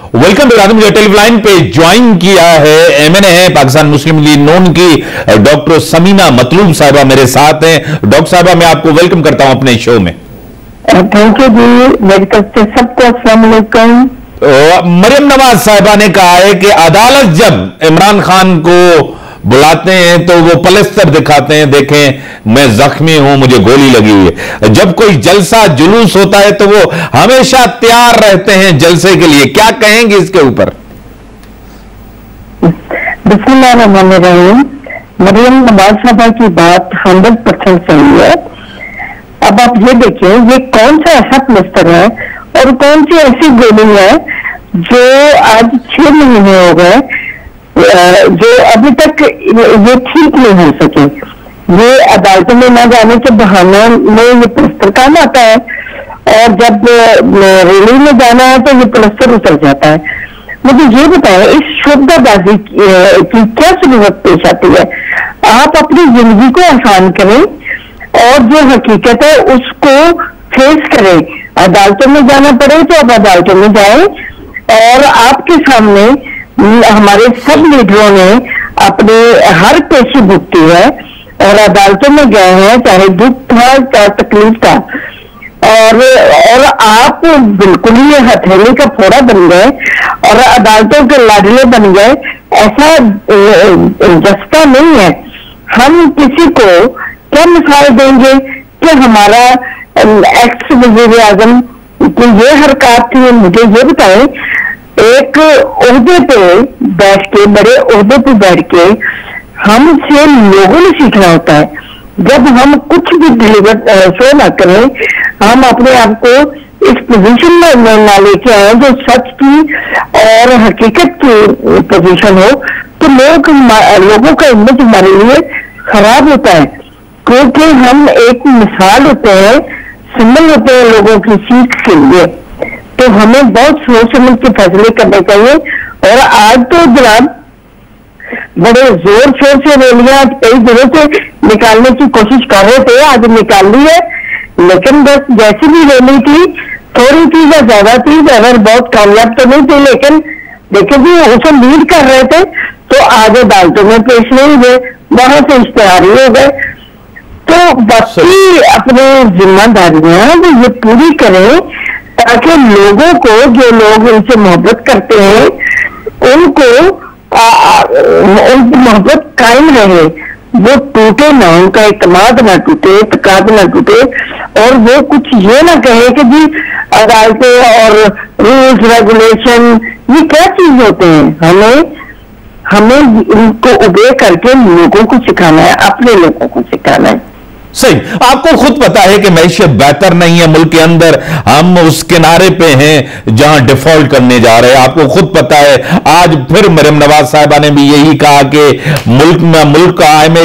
Welcome बिरादर, मुझे telephone line पे ज्वाइन किया है एमएनए है पाकिस्तान मुस्लिम लीग नून की डॉक्टर समीना मतलूब साहिबा मेरे साथ हैं। डॉक्टर साहिबा, मैं आपको वेलकम करता हूं अपने शो में। थैंक यू जी, मेरी तरफ से सबको अस्सलाम वालेकुम। मरियम नवाज साहिबा ने कहा है कि अदालत जब इमरान खान को बुलाते हैं तो वो पलस्तर दिखाते हैं, देखें मैं जख्मी हूं, मुझे गोली लगी हुई है। जब कोई जलसा जुलूस होता है तो वो हमेशा तैयार रहते हैं जलसे के लिए। क्या कहेंगे इसके ऊपर? बिस्मिल्लाहिर्रहमानिर्रहीम। मरियम नवाज साहिबा की बात 100% सही है। अब आप ये देखिए, ये कौन सा ऐसा पलस्तर है और कौन सी ऐसी गोली है जो आज 6 महीने हो गए, जो अभी तक ये ठीक नहीं हो सके। ये अदालतों में न जाने के बहाने में ये पलस्तर काम आता है, और जब रैली में जाना है तो ये पलस्तर उतर जाता है। मुझे ये बताएं, इस शोभाबाजी की क्या जरूरत पेश आती है? आप अपनी जिंदगी को आसान करें और जो हकीकत है उसको फेस करें। अदालतों में जाना पड़े तो आप अदालतों में जाएं, और आपके सामने हमारे सब लीडरों ने अपने हर पेशी भुगती है और अदालतों में गए हैं, चाहे दुख था चाहे तकलीफ था, और आप बिल्कुल ही हथेली का फोड़ा बन गए और अदालतों के लाडले बन गए। ऐसा जस्ता नहीं है। हम किसी को क्या मिसाल देंगे कि हमारा एक्स वज़ीर आज़म की ये हरकत थी? मुझे ये बताएं, एक ओहदे पे बैठ के, बड़े ओहदे पे बैठ के हमसे लोगों ने सीखना होता है। जब हम कुछ भी डिलीवर शो ना करें, हम अपने आप को इस पोजीशन में ना लेके आए जो सच की और हकीकत की पोजीशन हो, तो लोगों का इमेज हमारे लिए खराब होता है, क्योंकि हम एक मिसाल होते हैं, सिंबल होते हैं लोगों की सीख के लिए। तो हमें बहुत सोच समझ के फैसले करने चाहिए। और आज तो जनाब बड़े जोर शोर से रैलियां कई दिनों से निकालने की कोशिश कर रहे थे, आज निकाल ली है। लेकिन बस जैसी भी रैली थी, थोड़ी थी या ज्यादा थी, अगर बहुत कामयाब तो नहीं थी, लेकिन देखिए जी उसे लीड कर रहे थे तो आज अदालतों में पेश नहीं हुए, वहां से इश्तेहारी हो गए। तो बाकी अपनी जिम्मेदारियां वो ये पूरी करें ताकि लोगों को, जो लोग उनसे मोहब्बत करते हैं, उनको उनकी मोहब्बत कायम रहे, वो टूटे ना, उनका इत्मीनान ना टूटे, इत्मीनान ना टूटे, और वो कुछ ये ना कहे कि जी अदालतें और रूल्स रेगुलेशन ये क्या चीज होते हैं। हमें इनको उबे करके लोगों को सिखाना है, अपने लोगों को सिखाना है। सही, आपको खुद पता है कि मैशियत बेहतर नहीं है मुल्क के अंदर, हम उस किनारे पे हैं जहां डिफॉल्ट करने जा रहे हैं। आपको खुद पता है, आज फिर मरियम नवाज साहिबा ने भी यही कहा कि मुल्क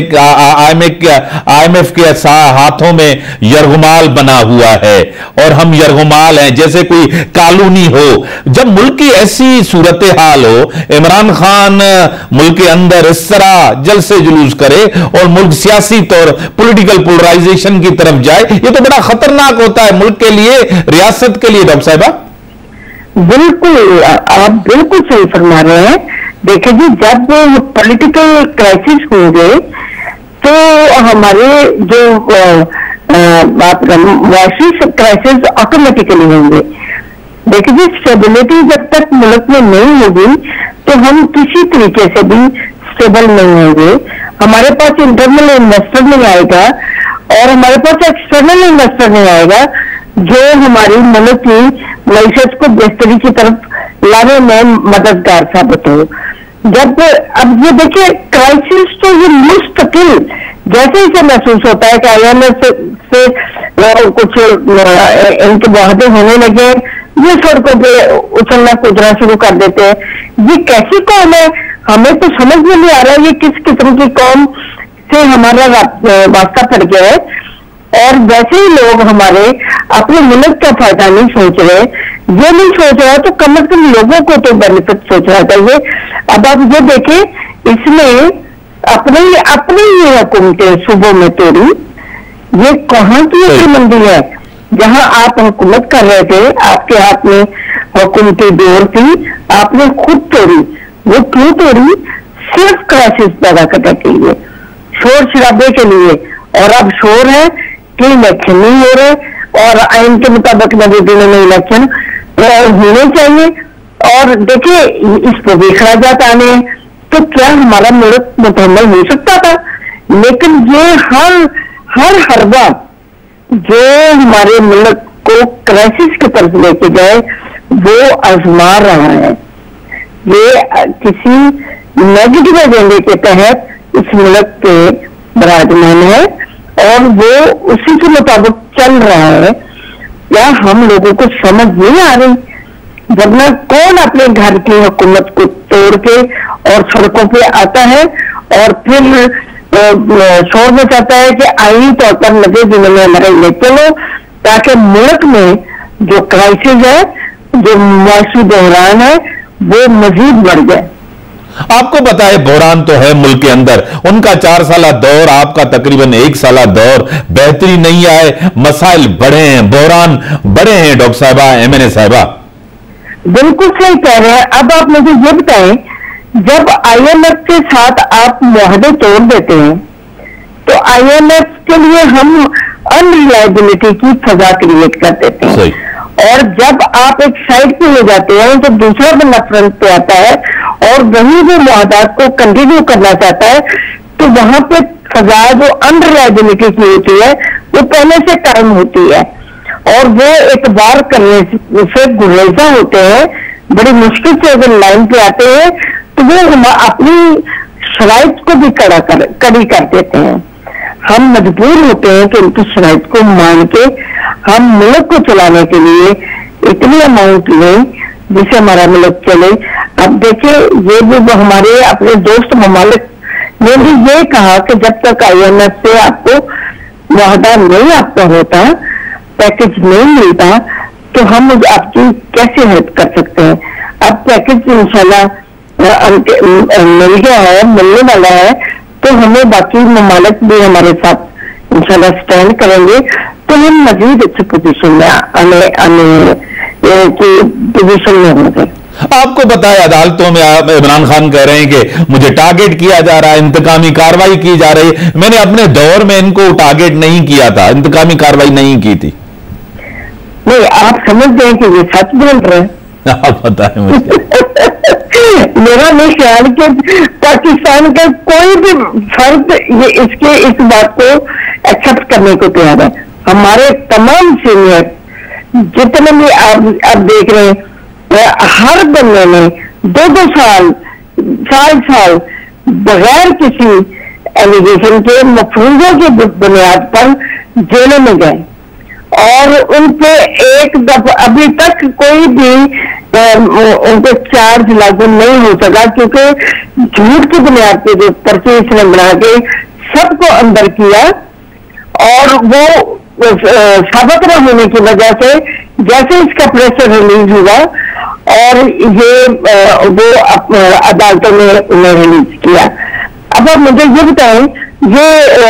IMF के हाथों में यरगुमाल बना हुआ है और हम यरगुमाल हैं, जैसे कोई कॉलोनी हो। जब मुल्क की ऐसी सूरत हाल हो, इमरान खान मुल्क के अंदर इस तरह जलसे जुलूस करे और मुल्क सियासी तौर पॉलिटिकल पोलराइजेशन की तरफ जाए, ये तो बड़ा खतरनाक होता है मुल्क के लिए, रियासत के लिए। डॉक्टर साहिबा बिल्कुल, आप बिल्कुल सही फरमा रहे हैं। देखिए जी, जब पॉलिटिकल क्राइसिस होंगे तो हमारे जो वैश्विक क्राइसिस ऑटोमेटिकली होंगे। देखिए जी, स्टेबिलिटी जब तक मुल्क में नहीं होगी तो हम किसी तरीके से भी स्टेबल नहीं होंगे। हमारे पास इंटरनल इन्वेस्टर नहीं आएगा और हमारे पास एक्सटर्नल इन्वेस्टर नहीं आएगा जो हमारी मुल्क की मईशत को बेहतरी की तरफ लाने में मददगार साबित हो। जब अब ये देखिए, क्राइसिस तो ये मुस्तकिल जैसे ही से महसूस होता है कि IMF से कुछ इनके मुआहदे होने लगे, ये सड़कों पे उछलना कूदना शुरू कर देते हैं। ये कैसी कौम है? हमें तो समझ में नहीं आ रहा है ये किस किस्म की कौम से हमारा वास्ता पड़ गया है। और वैसे ही लोग हमारे अपने मुल्क का फायदा नहीं सोच रहे, ये नहीं सोच रहा तो कम से कम लोगों को तो बेनिफिट सोचना चाहिए। अब आप ये देखें, इसमें अपनी ये हुकूमतें सूबों में तोड़ी, ये कहाँ की मंदी है? जहां आप हुकूमत कर रहे थे, आपके हाथ में हुकूमती डोर थी, आपने खुद तोड़ी। वो क्यों तोड़ी? सिर्फ क्राइसिस पैदा करने के लिए, शोर शराबे के लिए। और अब शोर है कि इलेक्शन नहीं हो रहे और आइन के मुताबिक नबी दिनों में इलेक्शन होने चाहिए। और देखिए इस पर भी खराजात आने हैं, तो क्या हमारा मुल्क मुकम्मल हो सकता था? लेकिन ये हर हरबा जो हमारे मुल्क को क्राइसिस की तरफ लेके जाए वो आजमा रहा है। ये किसी नेगेटिव एजेंडे के तहत इस मुल्क के विराजमान है और वो उसी के मुताबिक चल रहा है। क्या हम लोगों को समझ नहीं आ रही? वरना कौन अपने घर की हुकूमत को तोड़ के और सड़कों पे आता है और फिर शोर मचाता है कि आईनी तौर पर नबी दिनों में हमारा इलेक्शन हो, ताकि मुल्क में जो क्राइसिस है, जो मुआशी बहरान है, वो मजीद बढ़ जाए। आपको पता है बहरान तो है मुल्क के अंदर, उनका 4 साला दौर, आपका तकरीबन 1 साला दौर, बेहतरी नहीं आए, मसाइल बढ़े हैं, बहरान बढ़े हैं। डॉक्टर साहिबा, MNA साहिबा, बिल्कुल सही कह रहे हैं। अब आप मुझे ये बताएं, जब IMF के साथ आप मुआहदे तोड़ देते हैं तो IMF के लिए हम अनरिलायबिलिटी की फजा क्रिएट कर देते हैं। और जब आप एक साइड पे हो जाते हैं तो दूसरा बंदा फ्रंट पे आता है और वही वो मुआहदात को कंटिन्यू करना चाहता है, तो वहां पे फजा जो अनरिलायबिलिटी की होती है वो पहले से कायम होती है और वो एतबार करने से गुरेजा होते हैं। बड़ी मुश्किल से अगर लाइन पे आते हैं तो वो हम अपनी शराइत को भी कड़ी कर देते हैं। हम मजबूर होते हैं कि उनकी शराइत को मान के हम मुल्क को चलाने के लिए इतनी अमाउंट लें जिससे हमारा मुल्क चले। अब देखिए ये भी हमारे अपने दोस्त ममालिक ने भी ये कहा कि जब तक IMF से आपको वादा नहीं आपका होता, पैकेज नहीं मिलता, तो हम आपकी कैसे हेल्प कर सकते हैं। अब पैकेज इंशाल्लाह मिल गया है, मिलने वाला है, तो हमें बाकी ममालिक भी हमारे साथ इंशाल्लाह स्टैंड करेंगे तो हम मजीद अच्छी पोजीशन में आने की पोजीशन में होंगे। आपको पता है अदालतों में आप इमरान खान कह रहे हैं कि मुझे टारगेट किया जा रहा है, इंतकामी कार्रवाई की जा रही है। मैंने अपने दौर में इनको टारगेट नहीं किया था, इंतकामी कार्रवाई नहीं की थी। नहीं, आप समझते हैं कि ये सच बोल रहे हैं? आप बताएं मुझे। मेरा नहीं ख्याल कि पाकिस्तान का कोई भी फर्द ये इस बात को एक्सेप्ट करने को तैयार है। हमारे तमाम सीनियर जितने भी आप देख रहे हैं, हर बंदे में 2-2 साल बगैर किसी एलिगेशन के मफरूजों की बुनियाद पर जेलों में गए और उन पे एक दफा अभी तक कोई भी उन पे चार्ज लागू नहीं हो सका, क्योंकि झूठ की बुनियाद पे जो पर्चे इसने बना के सबको अंदर किया और वो साबित न होने की वजह से जैसे इसका प्रेशर रिलीज हुआ और ये वो अदालतों में उन्हें रिलीज किया। अब आप मुझे ये बताएं, ये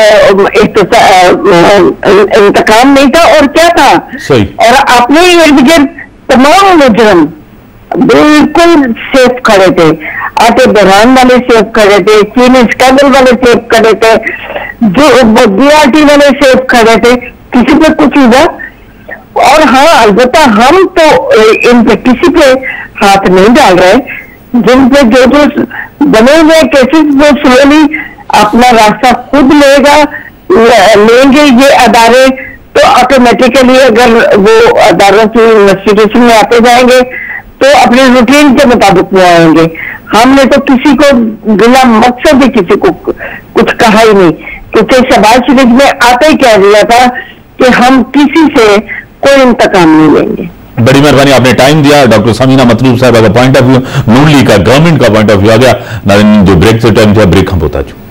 इंतकाम नहीं था और क्या था? सही। और अपने इर्द गिर्द तमाम मुजरम बिल्कुल सेफ खड़े थे, आटे बहरान वाले सेफ खड़े थे, चीनी स्कैंडल वाले सेफ खड़े थे, जो BRT वाले सेफ खड़े थे, किसी पे कुछ हुआ। और हाँ, अलबत्ता हम तो इन पे किसी पे हाथ नहीं डाल रहे, जिन पे जो बने हुए केसेस वो स्लोली अपना रास्ता खुद लेंगे ये अदारे, तो ऑटोमेटिकली अगर वो अदारों की इन्वेस्टिगेशन में आते जाएंगे तो अपने रूटीन के मुताबिक वो आएंगे। हमने तो किसी को बिना मकसद ही किसी को कुछ कहा ही नहीं, क्योंकि शहबाज शरीफ ने आते ही कह दिया था कि हम किसी से कोई इंतकाम नहीं लेंगे। बड़ी मेहरबानी, आपने टाइम दिया। डॉक्टर समीना मतलूब साहब का point of view, Noon league का, गवर्नमेंट का पॉइंट ऑफ व्यू आ गया। जो ब्रेक से टाइम था, ब्रेक हम होता